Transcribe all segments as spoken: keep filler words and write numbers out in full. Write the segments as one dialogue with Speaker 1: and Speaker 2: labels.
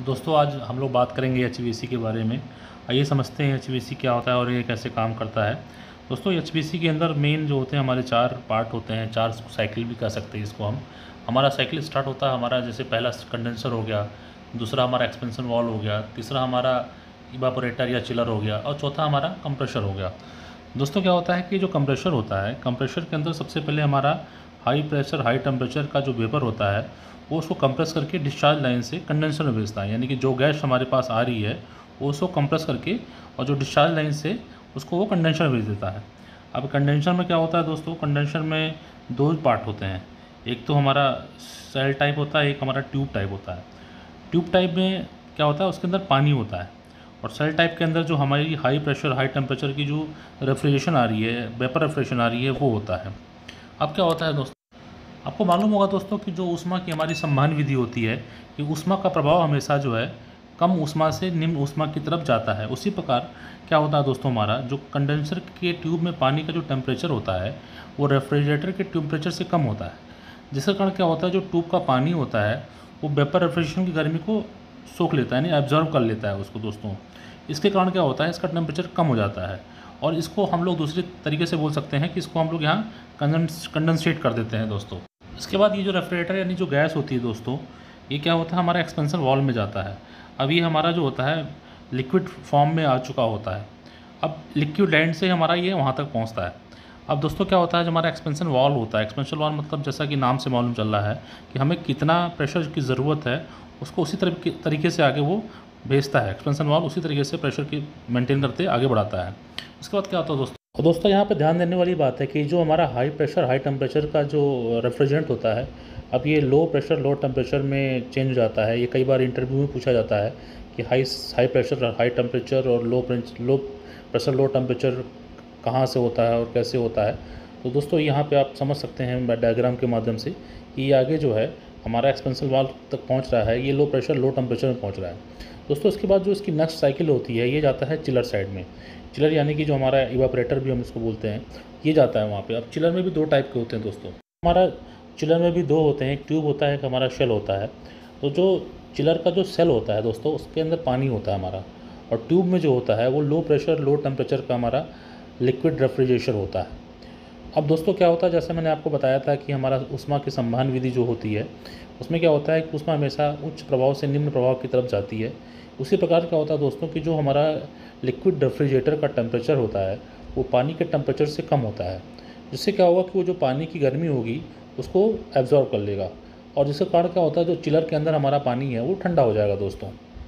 Speaker 1: दोस्तों आज हम लोग बात करेंगे एच वी सी के बारे में। आइए समझते हैं एच वी सी क्या होता है और ये कैसे काम करता है। दोस्तों एच वी सी के अंदर मेन जो होते हैं हमारे चार पार्ट होते हैं, चार साइकिल भी कह सकते हैं इसको हम। हमारा साइकिल स्टार्ट होता है हमारा जैसे पहला कंडेंसर हो गया, दूसरा हमारा एक्सपेंशन वॉल हो गया, तीसरा हमारा इवापोरेटर या चिलर हो गया और चौथा हमारा कंप्रेशर हो गया। दोस्तों क्या होता है कि जो कंप्रेशर होता है, कंप्रेशर के अंदर सबसे पहले हमारा हाई प्रेशर हाई टेम्परेचर का जो वेपर होता है वो उसको कंप्रेस करके डिस्चार्ज लाइन से कंडेंसर में भेजता है। यानी कि जो गैस हमारे पास आ रही है वो उसको कंप्रेस करके और जो डिस्चार्ज लाइन से उसको वो कंडेंसर में भेज देता है। अब कंडेंसर में क्या होता है दोस्तों, कंडेंसर में दो पार्ट होते हैं। एक तो हमारा सेल टाइप होता है, एक हमारा ट्यूब टाइप होता है। ट्यूब टाइप में क्या होता है, उसके अंदर पानी होता है और सेल टाइप के अंदर जो हमारी हाई प्रेशर हाई टेम्परेचर की जो रेफ्रिजरेशन आ रही है, वेपर रेफ्रिजरेशन आ रही है, वो होता है। अब क्या होता है दोस्तों, आपको मालूम होगा दोस्तों कि जो ऊष्मा की हमारी संवहन विधि होती है कि ऊष्मा का प्रभाव हमेशा जो है कम ऊष्मा से निम्न ऊष्मा की तरफ जाता है। उसी प्रकार क्या होता है दोस्तों, हमारा जो कंडेंसर के ट्यूब में पानी का जो टेम्परेचर होता है वो रेफ्रिजरेटर के टेम्परेचर से कम होता है, जिसके कारण क्या होता है जो ट्यूब का पानी होता है वो वेपर रेफ्रिजरेशन की गर्मी को सोख लेता है, यानी एब्जॉर्व कर लेता है उसको दोस्तों। इसके कारण क्या होता है, इसका टेम्परेचर कम हो जाता है और इसको हम लोग दूसरे तरीके से बोल सकते हैं कि इसको हम लोग यहाँ कंडेंस कंडेंसेट कर देते हैं दोस्तों। इसके बाद ये जो रेफ्रिजरेटर यानी जो गैस होती है दोस्तों, ये क्या होता है हमारा एक्सपेंशन वॉल में जाता है। अब ये हमारा जो होता है लिक्विड फॉर्म में आ चुका होता है। अब लिक्विड एंड से हमारा ये वहाँ तक पहुँचता है। अब दोस्तों क्या होता है, जो हमारा एक्सपेंशन वॉल होता है, एक्सपेंशन वॉल मतलब जैसा कि नाम से मालूम चल रहा है कि हमें कितना प्रेशर की ज़रूरत है उसको उसी तरीके से आगे वो भेजता है। एक्सपेंशन वॉल उसी तरीके से प्रेशर की मेंटेन करते आगे बढ़ाता है। इसके बाद क्या होता है दोस्तों, तो दोस्तों यहाँ पे ध्यान देने वाली बात है कि जो हमारा हाई प्रेशर हाई टेम्परेचर का जो रेफ्रिजरेंट होता है, अब ये लो प्रेशर लो टेम्परेचर में चेंज हो जाता है। ये कई बार इंटरव्यू में पूछा जाता है कि high high pressure high temperature और लो लो प्रेशर लो टेम्परेचर कहाँ से होता है और कैसे होता है। तो दोस्तों यहाँ पे आप समझ सकते हैं डायग्राम के माध्यम से कि ये आगे जो है हमारा एक्सपेंशन वाल्व तक पहुँच रहा है, ये लो प्रेशर लो टेम्परेचर में पहुँच रहा है दोस्तों। इसके बाद जो इसकी नेक्स्ट साइकिल होती है ये जाता है चिलर साइड में। चिलर यानी कि जो हमारा इवापोरेटर भी हम इसको बोलते हैं, ये जाता है वहाँ पे। अब चिलर में भी दो टाइप के होते हैं दोस्तों। हमारा चिलर में भी दो होते हैं, एक ट्यूब होता है, एक हमारा शेल होता है। तो जो चिलर का जो सेल होता है दोस्तों, उसके अंदर पानी होता है हमारा, और ट्यूब में जो होता है वो लो प्रेशर लो टेम्परेचर का हमारा लिक्विड रेफ्रिजरेशन होता है। अब दोस्तों क्या होता है, जैसे मैंने आपको बताया था कि हमारा ऊष्मा की संवहन विधि जो होती है उसमें क्या होता है कि ऊष्मा हमेशा उच्च प्रभाव से निम्न प्रभाव की तरफ जाती है। उसी प्रकार क्या होता है दोस्तों कि जो हमारा लिक्विड रेफ्रिजरेटर का टेम्परेचर होता है वो पानी के टेम्परेचर से कम होता है, जिससे क्या होगा कि वो जो पानी की गर्मी होगी उसको एब्जॉर्ब कर लेगा, और जिसके कारण क्या होता है जो चिलर के अंदर हमारा पानी है वो ठंडा हो जाएगा दोस्तों।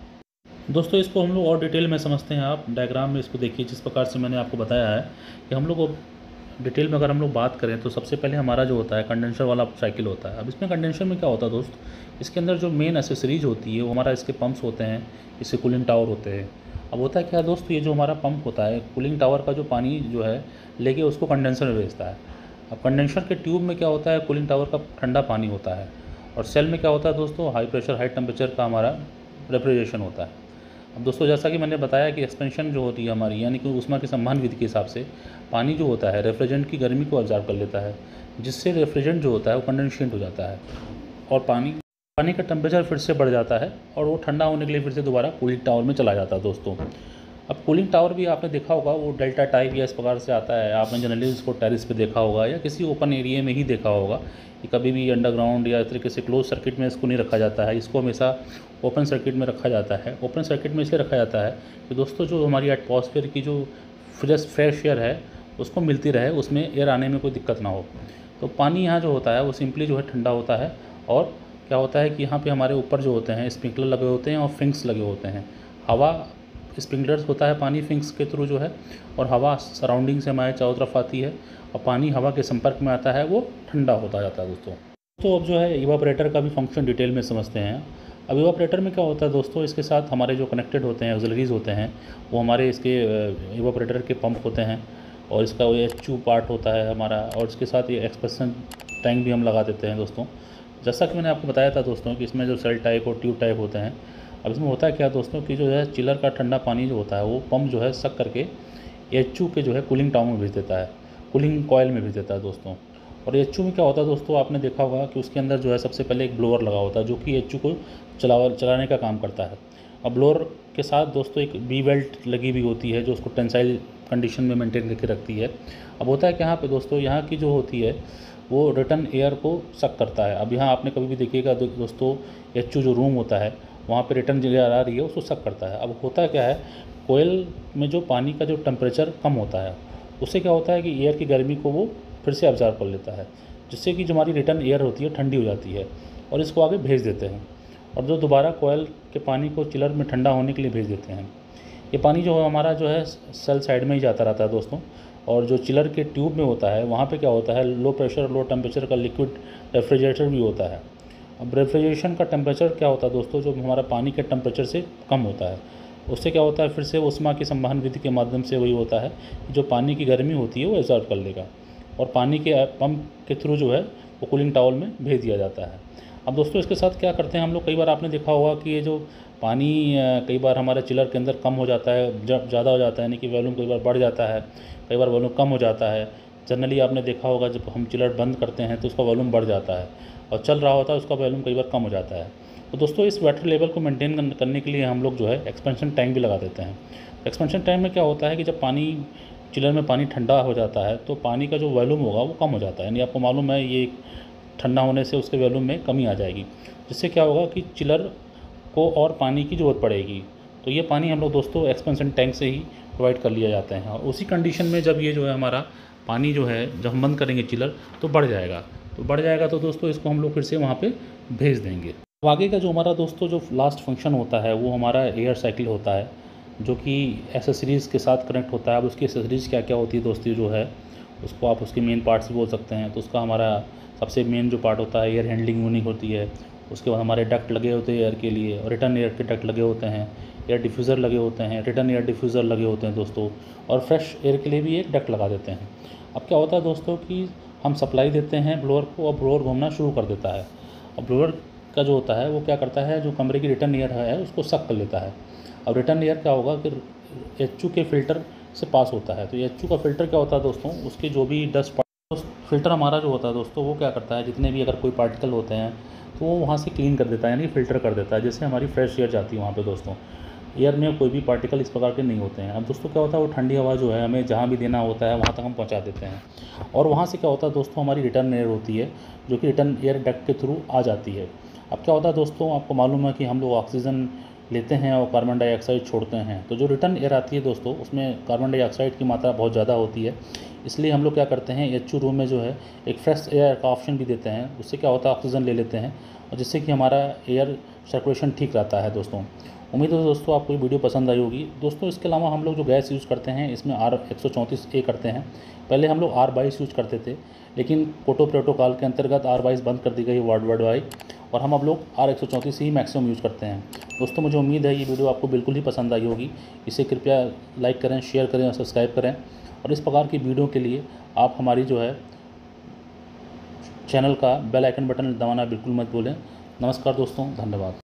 Speaker 1: दोस्तों इसको हम लोग और डिटेल में समझते हैं। आप डायग्राम में इसको देखिए, जिस प्रकार से मैंने आपको बताया है कि हम लोग डिटेल में अगर हम लोग बात करें तो सबसे पहले हमारा जो होता है कंडेंसर वाला साइकिल होता है। अब इसमें कंडेंसर में क्या होता है दोस्त, इसके अंदर जो मेन एसेसरीज होती है वो हमारा इसके पंप्स होते हैं, इससे कूलिंग टावर होते हैं। अब होता है क्या है दोस्त, ये जो हमारा पंप होता है कूलिंग टावर का जो पानी जो है लेके उसको कंडेंसर में भेजता है। अब कंडेंसर के ट्यूब में क्या होता है, कूलिंग टावर का ठंडा पानी होता है, और सेल में क्या होता है दोस्तों, हाई प्रेशर हाई टेम्परेचर का हमारा रेफ्रिजरेशन होता है। अब दोस्तों जैसा कि मैंने बताया कि एक्सपेंशन जो होती है हमारी, यानी कि ऊष्मा की संवहन विधि के हिसाब से पानी जो होता है रेफ्रिजरेंट की गर्मी को अब्जॉर्ब कर लेता है, जिससे रेफ्रिजरेंट जो होता है वो कंडेंसेट हो जाता है और पानी पानी का टेम्परेचर फिर से बढ़ जाता है और वो ठंडा होने के लिए फिर से दोबारा कूलिंग टावर में चला जाता है दोस्तों। अब कूलिंग टावर भी आपने देखा होगा, वो डेल्टा टाइप या इस प्रकार से आता है। आपने जनरली इसको टेरिस पे देखा होगा या किसी ओपन एरिया में ही देखा होगा कि कभी भी अंडरग्राउंड या इस तरीके से क्लोज सर्किट में इसको नहीं रखा जाता है, इसको हमेशा ओपन सर्किट में रखा जाता है। ओपन सर्किट में इसलिए रखा जाता है कि दोस्तों जो हमारी एटमॉस्फेयर की जो फ्रेश फ्रेश एयर है उसको मिलती रहे, उसमें एयर आने में कोई दिक्कत ना हो। तो पानी यहाँ जो होता है वो सिंपली जो है ठंडा होता है, और क्या होता है कि यहाँ पे हमारे ऊपर जो होते हैं स्प्रिंकलर लगे होते हैं और फिंक्स लगे होते हैं। हवा स्प्रिंकलर्स होता है पानी फिंक्स के थ्रू जो है, और हवा सराउंडिंग से हमारे चारों तरफ आती है और पानी हवा के संपर्क में आता है, वो ठंडा होता जाता है दोस्तों। तो अब जो है इवापोरेटर का भी फंक्शन डिटेल में समझते हैं। अब इवापोरेटर में क्या होता है दोस्तों, इसके साथ हमारे जो कनेक्टेड होते हैं ऑक्सिलरीज होते हैं वो हमारे इसके इवापोरेटर के पंप होते हैं, और इसका वो एच टू पार्ट होता है हमारा, और इसके साथ ये एक्सपेंशन टैंक भी हम लगा देते हैं दोस्तों। जैसा कि मैंने आपको बताया था दोस्तों कि इसमें जो सेल टाइप और ट्यूब टाइप होते हैं। अब इसमें होता है क्या दोस्तों कि जो है चिलर का ठंडा पानी जो होता है वो पंप जो है सक करके एच टू के जो है कूलिंग टावर में भेज देता है, कूलिंग कॉयल में भेज देता है दोस्तों। और एच यू में क्या होता है दोस्तों, आपने देखा होगा कि उसके अंदर जो है सबसे पहले एक ब्लोअर लगा होता है जो कि एच यू को चला चलाने का काम करता है। अब ब्लोअर के साथ दोस्तों एक बी बेल्ट लगी हुई होती है जो उसको टेंसाइल कंडीशन में मेंटेन करके रखती है। अब होता है कि यहाँ पे दोस्तों, यहाँ की जो होती है वो रिटर्न एयर को सक करता है। अब यहाँ आपने कभी भी देखिएगा दोस्तों, एच यू जो रूम होता है वहाँ पे रिटर्न एयर आ रही है उसको सक करता है। अब होता क्या है, कोयल में जो पानी का जो टेम्परेचर कम होता है उससे क्या होता है कि एयर की गर्मी को वो फिर से ऑब्जर्व कर लेता है, जिससे कि जो हमारी रिटर्न एयर होती है ठंडी हो जाती है और इसको आगे भेज देते हैं, और जो दोबारा कोयल के पानी को चिलर में ठंडा होने के लिए भेज देते हैं। ये पानी जो है हमारा जो है सेल साइड में ही जाता रहता है दोस्तों, और जो चिलर के ट्यूब में होता है वहाँ पे क्या होता है, लो प्रेशर लो टेम्परेचर का लिक्विड रेफ्रिजरेटर भी होता है। अब रेफ्रिजरेशन का टेम्परेचर क्या होता है दोस्तों, जो हमारा पानी के टेम्परेचर से कम होता है, उससे क्या होता है फिर से उष्मा की संवहन विधि के माध्यम से वही होता है जो पानी की गर्मी होती है वो एब्जॉर्ब कर लेगा और पानी के पंप के थ्रू जो है वो कूलिंग टावल में भेज दिया जाता है। अब दोस्तों इसके साथ क्या करते हैं हम लोग, कई बार आपने देखा होगा कि ये जो पानी कई बार हमारे चिलर के अंदर कम हो जाता है, जब ज़्यादा हो जाता है, यानी कि वॉल्यूम कई बार बढ़ जाता है, कई बार वॉल्यूम कम हो जाता है। जनरली आपने देखा होगा जब हम चिलर बंद करते हैं तो उसका वॉल्यूम बढ़ जाता है और चल रहा होता है उसका वॉल्यूम कई बार कम हो जाता है। तो दोस्तों इस वाटर लेवल को मेंटेन करने के लिए हम लोग जो है एक्सपेंशन टैंक भी लगा देते हैं। एक्सपेंशन टैंक में क्या होता है कि जब पानी चिलर में पानी ठंडा हो जाता है तो पानी का जो वॉल्यूम होगा वो कम हो जाता है, यानी आपको मालूम है ये ठंडा होने से उसके वॉल्यूम में कमी आ जाएगी, जिससे क्या होगा कि चिलर को और पानी की ज़रूरत पड़ेगी। तो ये पानी हम लोग दोस्तों एक्सपेंशन टैंक से ही प्रोवाइड कर लिया जाते हैं, और उसी कंडीशन में जब ये जो है हमारा पानी जो है जब हम बंद करेंगे चिलर तो बढ़ जाएगा, तो बढ़ जाएगा तो दोस्तों इसको हम लोग फिर से वहाँ पे भेज देंगे। अब आगे का जो हमारा दोस्तों जो लास्ट फंक्शन होता है वो हमारा एयर साइकिल होता है, जो कि एसेसरीज़ के साथ कनेक्ट होता है। अब उसकी एसेसरीज़ क्या क्या होती है दोस्तों, जो है उसको आप उसके मेन पार्ट्स भी बोल सकते हैं। तो उसका हमारा सबसे मेन जो पार्ट होता है एयर हैंडलिंग यूनिट होती है, उसके बाद हमारे डक्ट लगे होते हैं एयर के लिए, और रिटर्न एयर के डक्ट लगे होते हैं, एयर डिफ्यूज़र लगे होते हैं, रिटर्न एयर डिफ्यूज़र लगे होते हैं दोस्तों, और फ्रेश एयर के लिए भी एक डक्ट लगा देते हैं। अब क्या होता है दोस्तों कि हम सप्लाई देते हैं ब्लोअर को और ब्लोअर घूमना शुरू कर देता है। अब ब्लोअर का जो होता है वो क्या करता है, जो कमरे की रिटर्न एयर है उसको सक कर लेता है। अब रिटर्न एयर क्या होगा कि एच यू के फ़िल्टर से पास होता है। तो एच यू का फ़िल्टर क्या होता है दोस्तों, उसके जो भी डस्ट फ़िल्टर हमारा जो होता है दोस्तों वो क्या करता है, जितने भी अगर कोई पार्टिकल होते हैं तो वो वहाँ से क्लीन कर देता है, यानी फ़िल्टर कर देता है, जिससे हमारी फ्रेश एयर जाती है वहाँ पे दोस्तों। एयर में कोई भी पार्टिकल इस प्रकार के नहीं होते हैं। अब दोस्तों क्या होता है, वो ठंडी हवा जो है हमें जहाँ भी देना होता है वहाँ तक हम पहुँचा देते हैं, और वहाँ से क्या होता है दोस्तों हमारी रिटर्न एयर होती है जो कि रिटर्न एयर डक्ट के थ्रू आ जाती है। अब क्या होता है दोस्तों, आपको मालूम है कि हम लोग ऑक्सीजन लेते हैं और कार्बन डाइऑक्साइड छोड़ते हैं, तो जो रिटर्न एयर आती है दोस्तों उसमें कार्बन डाइऑक्साइड की मात्रा बहुत ज़्यादा होती है। इसलिए हम लोग क्या करते हैं, एच यू रूम में जो है एक फ्रेश एयर का ऑप्शन भी देते हैं, उससे क्या होता है ऑक्सीजन ले लेते हैं और जिससे कि हमारा एयर सर्कुलेशन ठीक रहता है दोस्तों। उम्मीद है दोस्तों आपको ये वीडियो पसंद आई होगी दोस्तों। इसके अलावा हम लोग जो गैस यूज़ करते हैं इसमें आर एक सौ चौंतीस ए करते हैं। पहले हम लोग आर बाईस यूज़ करते थे, लेकिन कोटो प्रोटोकॉल के अंतर्गत आर बाईस बंद कर दी गई वर्ल्ड वर्ल्ड वाइड, और हम अब लोग आर एक सौ चौंतीस ही मैक्सिमम यूज़ करते हैं दोस्तों। मुझे उम्मीद है ये वीडियो आपको बिल्कुल ही पसंद आई होगी। इसे कृपया लाइक करें, शेयर करें और सब्सक्राइब करें, और इस प्रकार की वीडियो के लिए आप हमारी जो है चैनल का बेल आइकन बटन दबाना बिल्कुल मत भूलें। नमस्कार दोस्तों, धन्यवाद।